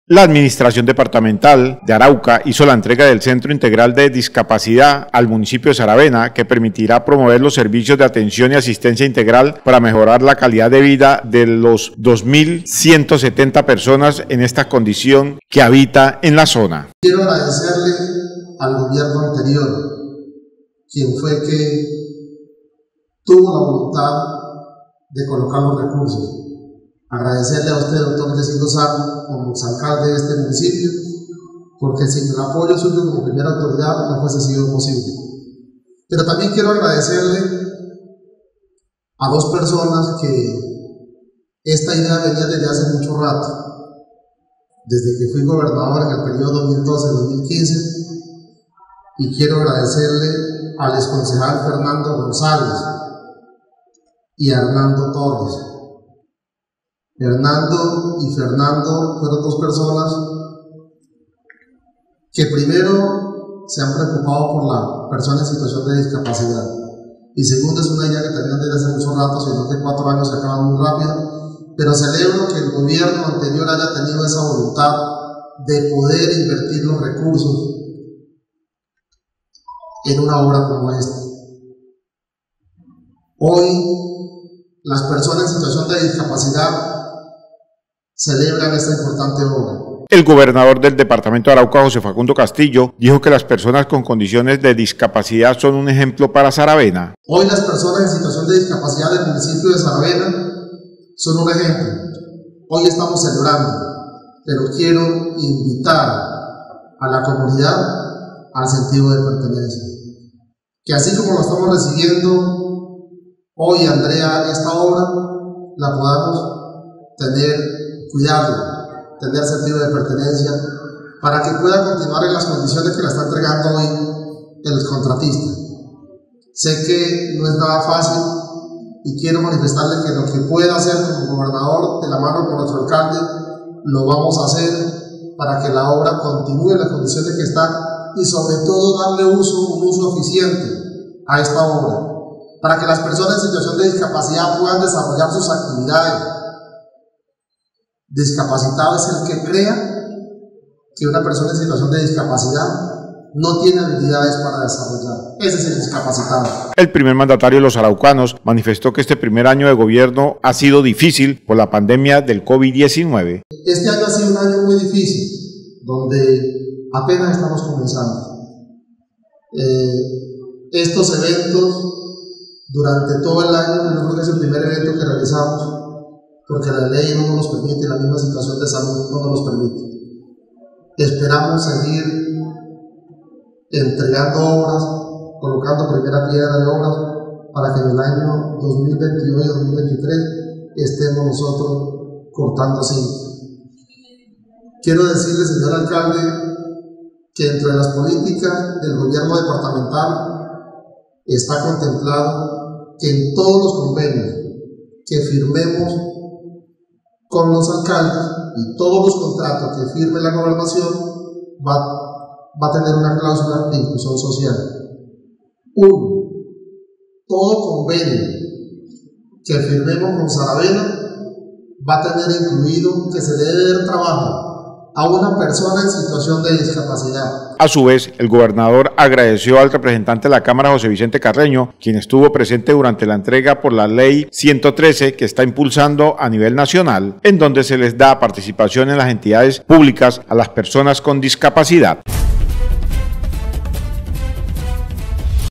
La Administración Departamental de Arauca hizo la entrega del Centro Integral de Discapacidad al municipio de Saravena, que permitirá promover los servicios de atención y asistencia integral para mejorar la calidad de vida de los 2.170 personas en esta condición que habita en la zona. Quiero agradecerle al gobierno anterior, quien fue que tuvo la voluntad de colocar los recursos. Agradecerle a usted, doctor Yesino Sarno, como exalcalde de este municipio, porque sin el apoyo suyo como primera autoridad no fuese sido posible. Pero también quiero agradecerle a dos personas que esta idea venía desde hace mucho rato, desde que fui gobernador en el periodo 2012-2015, y quiero agradecerle al exconcejal Fernando González y a Hernando Torres. Hernando y Fernando fueron dos personas que primero se han preocupado por la persona en situación de discapacidad, y segundo, es una idea que tenían desde hace mucho rato, sino que 4 años se acaban muy rápido, pero celebro que el gobierno anterior haya tenido esa voluntad de poder invertir los recursos en una obra como esta. Hoy las personas en situación de discapacidad celebran esta importante obra. El gobernador del departamento de Arauca, José Facundo Castillo, dijo que las personas con condiciones de discapacidad son un ejemplo para Saravena. Hoy las personas en situación de discapacidad del municipio de Saravena son un ejemplo. Hoy estamos celebrando, pero quiero invitar a la comunidad al sentido de pertenencia. Que así como lo estamos recibiendo hoy, Andrea, esta obra, la podamos cuidarlo, tener sentido de pertenencia, para que pueda continuar en las condiciones que la está entregando hoy el contratista. Sé que no es nada fácil y quiero manifestarle que lo que pueda hacer como gobernador, de la mano con nuestro alcalde, lo vamos a hacer para que la obra continúe en las condiciones que está, y sobre todo darle un uso eficiente a esta obra, para que las personas en situación de discapacidad puedan desarrollar sus actividades. Discapacitado es el que crea que una persona en situación de discapacidad no tiene habilidades para desarrollar. Ese es el discapacitado. El primer mandatario de los araucanos manifestó que este primer año de gobierno ha sido difícil por la pandemia del COVID-19. Este año ha sido un año muy difícil, donde apenas estamos comenzando. Estos eventos, durante todo el año, yo creo que es el primer evento que realizamos, porque la ley no nos los permite, la misma situación de salud no nos los permite. Esperamos seguir entregando obras, colocando primera piedra de obras, para que en el año 2022 y 2023 estemos nosotros cortando cintas. Quiero decirle, señor alcalde, que entre las políticas del gobierno departamental está contemplado que en todos los convenios que firmemos con los alcaldes y todos los contratos que firme la gobernación va a tener una cláusula de inclusión social. 1. Todo convenio que firmemos con Saravena va a tener incluido que se debe dar trabajo a una persona en situación de discapacidad. A su vez, el gobernador agradeció al representante de la Cámara, José Vicente Carreño, quien estuvo presente durante la entrega por la Ley 113 que está impulsando a nivel nacional, en donde se les da participación en las entidades públicas a las personas con discapacidad.